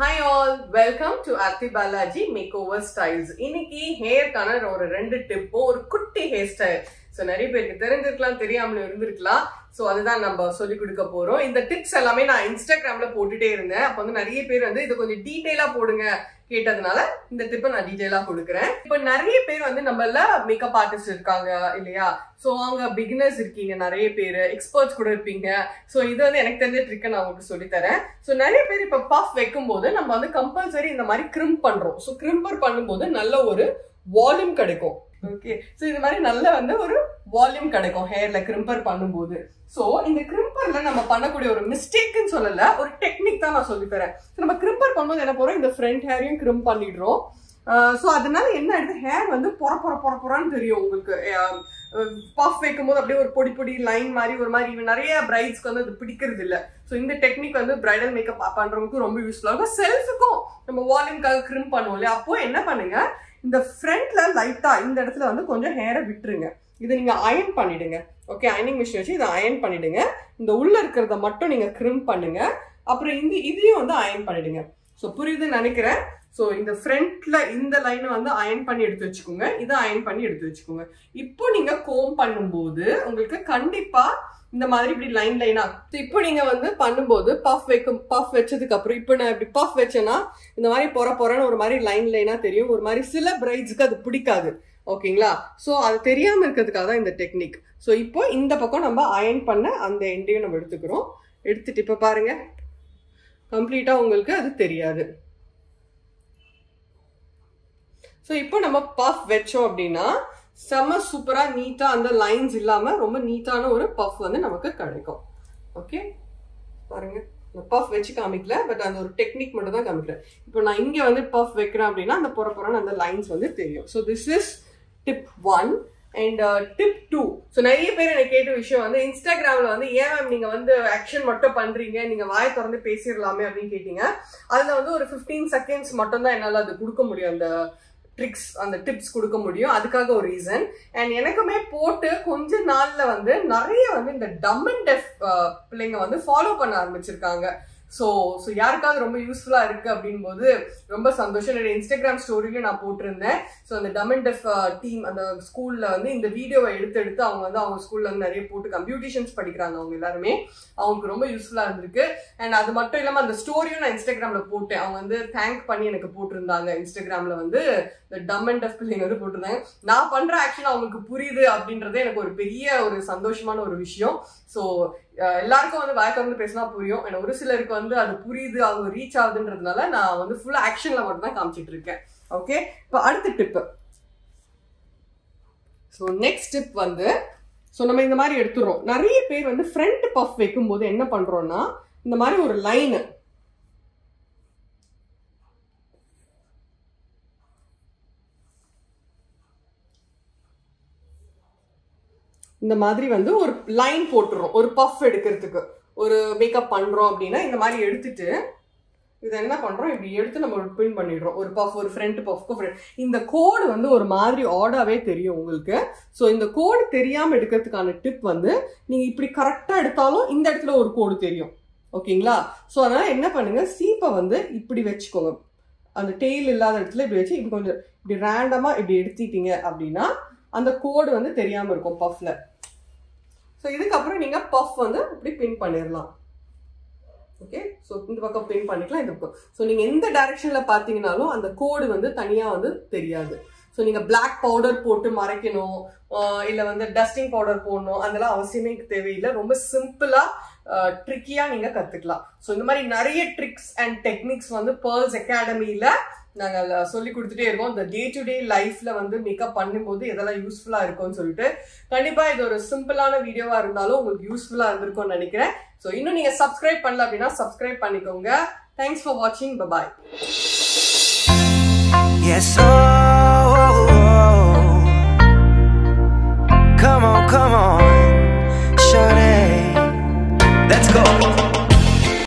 Hi all, welcome to Aarthi Balaji Makeover Styles. இன்னைக்கு hair கான ஒரு ரெண்டு டிப் ஒரு குட்டி hair style. So நிறைய பேருக்கு தெரிஞ்சிருக்கலாம் தெரியாமல இருந்திருக்கலாம். So அதுதான் நம்ம சொல்லி கொடுக்க போறோம். இந்த டிப்ஸ் எல்லாமே நான் இன்ஸ்டாகிராம்ல போட்டுட்டே இருந்தேன். அப்ப வந்து நிறைய பேர் வந்து இத கொஞ்சம் டீடைலா போடுங்க கேட்டதனால இந்த டிப்பை நான் டீடைலா கொடுக்குறேன். இப்போ நிறைய பேர் வந்து நம்மள மேக்கப் ஆர்டிஸ்ட் இருக்காங்க இல்லையா? சோ அவங்க பிகினர்ஸ் இருக்கீங்க, நிறைய பேர் எக்ஸ்பர்ட்ஸ் கூட இருப்பீங்க. சோ இது வந்து எனக்கு தெரிஞ்ச ட்ரிக்கை நான் உங்களுக்கு சொல்லி தரேன். சோ நிறைய பேர் இப்ப பஃப் வைக்கும் போது நம்ம வந்து கம்பல்சரி இந்த மாதிரி கிரிம்ப் பண்றோம். சோ கிரிம்பர் பண்ணும்போது நல்ல ஒரு வால்யூம் கிடைக்கும். ஓகே, சோ இது மாதிரி நல்ல வந்து ஒரு வால்யூம் கிடைக்கும் ஹேர்ல கிரிம்பர் பண்ணும்போது. சோ இந்த கிரிம்பர்ல நம்ம பண்ணக்கூடிய ஒரு மிஸ்டேக்னு சொல்லல, ஒரு டெக்னிக் தான் நான் சொல்லி தரேன். நம்ம கிரிம்பர் பண்ணும்போது என்ன போறோம், இந்த ஃப்ரண்ட் ஹேரையும் கிரிம்ப் பண்ணிடுறோம். சோ அதனால என்ன ஆயிடுது, ஹேர் வந்து பொறன்னு தெரியும் உங்களுக்கு. பஃப் வைக்கும் போது அப்படியே ஒரு பொடி பொடி லைன் மாதிரி ஒரு மாதிரி நிறைய பிரைட்ஸ்க்கு வந்து அது பிடிக்கிறது இல்லை. ஸோ இந்த டெக்னிக் வந்து பிரைடல் மேக்கப் பண்றவங்களுக்கு ரொம்ப யூஸ்ஃபுல்லா இருக்கும். செல்ஃபுக்கும் நம்ம வால்யூம்காக கிரிம்ப் பண்ணுவோம் இல்லையா, அப்போ என்ன பண்ணுங்க, இந்த ஃப்ரண்ட்ல லைட்டா இந்த இடத்துல வந்து கொஞ்சம் ஹேரை விட்டுருங்க. இதை நீங்க அயன் பண்ணிடுங்க. ஓகே, அயனிங் மிஷின் வச்சு இதை அயன் பண்ணிடுங்க. இந்த உள்ள இருக்கிறத மட்டும் நீங்க கிரிம்ப் பண்ணுங்க. அப்புறம் இதையும் வந்து அயன் பண்ணிடுங்க. ஸோ புரியுதுன்னு நினைக்கிறேன். ஸோ இந்த ஃப்ரண்ட்ல இந்த லைனை வந்து அயன் பண்ணி எடுத்து வச்சுக்கோங்க, இதை அயன் பண்ணி எடுத்து வச்சுக்கோங்க. இப்போ நீங்க கோம் பண்ணும்போது உங்களுக்கு கண்டிப்பா இந்த மாதிரி இப்படி லைன் லைனா இப்போ நீங்க வந்து பண்ணும்போது பஃப் வச்சதுக்கு அப்புறம் இப்போ நான் இப்படி பஃப் வச்சேன்னா இந்த மாதிரி பொறன்னு ஒரு மாதிரி லைன் லைனா தெரியும். ஒரு மாதிரி சில பிரைட்ஸ்க்கு அது பிடிக்காது. ஓகேங்களா? ஸோ அது தெரியாம இருக்கிறதுக்காக தான் இந்த டெக்னிக். ஸோ இப்போ இந்த பக்கம் நம்ம அயன் பண்ண அந்த எண்டையும் நம்ம எடுத்துக்கிறோம். எடுத்துட்டு இப்போ பாருங்க, கம்ப்ளீட்டா உங்களுக்கு அது தெரியாது. ஸோ இப்போ நம்ம பஃப் வச்சோம் அப்படின்னா செம்ம சூப்பரா நீட்டா அந்த லைன்ஸ் இல்லாம ரொம்ப நீட்டான ஒரு பஃப் வந்து நமக்கு கிடைக்கும். ஓகே பாருங்க, நான் பஃப் வச்சு காமிக்கல, பட் அந்த ஒரு டெக்னிக் மட்டும் தான் காமிக்கிறேன். இப்போ நான் இங்க வந்து பஃப் வைக்கிறேன் அப்படின்னா அந்த பொறன்னு அந்த லைன்ஸ் வந்து தெரியும். So this is tip 1 and tip 2. So நிறைய பேர் எனக்கு கேட்ட விஷயம் வந்து இன்ஸ்டாகிராம்ல வந்து ஏன் மேம் நீங்க வந்து ஆக்ஷன் மட்டும் பண்றீங்க, நீங்க வாயை திறந்து பேசிடலாமே அப்படின்னு கேட்டீங்க. அதுல வந்து ஒரு 15 செகண்ட்ஸ் மட்டும் தான் என்னால அது கொடுக்க முடியும், அந்த ட்ரிக்ஸ் அந்த டிப்ஸ் கொடுக்க முடியும். அதுக்காக ஒரு ரீசன். அண்ட் எனக்குமே போட்டு கொஞ்ச நாள்ல வந்து நிறைய வந்து இந்த டம் அண்ட் டெஃப் பிள்ளைங்க வந்து ஃபாலோ பண்ண ஆரம்பிச்சிருக்காங்க. ஸோ யாருக்காவது ரொம்ப யூஸ்ஃபுல்லா இருக்கு அப்படின் போது ரொம்ப சந்தோஷம். என்னோட இன்ஸ்டாகிராம் ஸ்டோரியில நான் போட்டிருந்தேன். ஸோ அந்த டம் அண்ட் டெஃப் டீம் அந்த ஸ்கூல்ல வந்து இந்த வீடியோவை எடுத்து அவங்க வந்து அவங்க ஸ்கூல்ல வந்து நிறைய போட்டு கம்ப்யூட்டேஷன்ஸ் படிக்கிறாங்க அவங்க எல்லாருமே. அவங்களுக்கு ரொம்ப யூஸ்ஃபுல்லா இருந்திருக்கு. அண்ட் அது மட்டும் இல்லாம அந்த ஸ்டோரியும் நான் இன்ஸ்டாகிராம்ல போட்டேன். அவங்க வந்து தேங்க் பண்ணி எனக்கு போட்டிருந்தாங்க. இன்ஸ்டாகிராம்ல வந்து இந்த டம் அண்ட் டெஃப் பிள்ளைங்க வந்து போட்டிருந்தாங்க. நான் பண்ற ஆக்ஷன் அவங்களுக்கு புரியுது அப்படின்றதே எனக்கு ஒரு பெரிய ஒரு சந்தோஷமான ஒரு விஷயம். ஸோ எல்லாருக்கும் வந்து வாய்க்கு வந்து பேசினா புரியும். ஏன்னா ஒரு சிலருக்கு வந்து அது புரியுது, அவங்க ரீச் ஆகுதுன்றதுனால நான் வந்து ஃபுல்லா ஆக்ஷன்ல மட்டும் தான் காமிச்சிட்டு இருக்கேன். ஓகே, இப்போ அடுத்த டிப். ஸோ நெக்ஸ்ட் டிப் வந்து நம்ம இந்த மாதிரி எடுத்துறோம். நிறைய பேர் வந்து ஃப்ரண்ட் பஃப் வைக்கும் போது என்ன பண்றோம்னா இந்த மாதிரி ஒரு லைன் இந்த மாதிரி வந்து ஒரு லைன் போட்டுறோம். ஒரு பஃப் எடுக்கிறதுக்கு ஒரு மேக்கப் பண்றோம் அப்படின்னா இந்த மாதிரி எடுத்துட்டு இதை என்ன பண்றோம், இப்படி எடுத்து நம்ம பின் பண்ணிடுறோம். ஒரு பஃப், ஒரு ஃப்ரண்ட் பஃப்க்கு இந்த கோடு வந்து ஒரு மாதிரி ஆடாவே தெரியும் உங்களுக்கு. ஸோ இந்த கோடு தெரியாம எடுக்கிறதுக்கான டிப் வந்து நீங்க இப்படி கரெக்டா எடுத்தாலும் இந்த இடத்துல ஒரு கோடு தெரியும். ஓகேங்களா? ஸோ அதனால என்ன பண்ணுங்க, சீப்பை வந்து இப்படி வச்சுக்கோங்க. அந்த டெய்ல் இல்லாத இடத்துல இப்படி வச்சு இப்படி கொஞ்சம் இப்படி ரேண்டமா இப்படி எடுத்துட்டீங்க அப்படின்னா அந்த கோடு வந்து தெரியாம இருக்கும் பஃப்ல. ஸோ இதுக்கப்புறம் நீங்க பஃப் வந்து இப்படி பின் பண்ணிடலாம். ஓகே, ஸோ இந்த பக்கம் பின் பண்ணிக்கலாம், இந்த பக்கம். ஸோ நீங்க எந்த டைரக்ஷன்ல பாத்தீங்கன்னாலும் அந்த கோடு வந்து தனியா வந்து தெரியாது. ஸோ நீங்க பிளாக் பவுடர் போட்டு மறைக்கணும், இல்ல வந்து டஸ்டிங் பவுடர் போடணும், அதெல்லாம் அவசியமே தேவையில்லை. ரொம்ப சிம்பிளா ட்ரிக்கியா நீங்க கத்துக்கலாம். ஸோ இந்த மாதிரி நிறைய ட்ரிக்ஸ் அண்ட் டெக்னிக்ஸ் வந்து Pearls Academyல நாங்கள் சொல்லி கொடுத்துட்டே இருக்கோம். இந்த டே டு டே லைஃப்ல வந்து மேக்கப் பண்ணும்போது எதெல்லாம் யூஸ்ஃபுல்லா இருக்கும்னு சொல்லிட்டு கண்டிப்பா இது ஒரு சிம்பிளான வீடியோவா இருந்தாலும் உங்களுக்கு யூஸ்ஃபுல்லா இருந்திருக்கும்னு நினைக்கிறேன். ஸோ இன்னும் நீங்க சப்ஸ்கிரைப் பண்ணல அப்படின்னா சப்ஸ்கிரைப் பண்ணிக்கோங்க. தேங்க்ஸ் ஃபார் வாட்சிங். பை பாய்.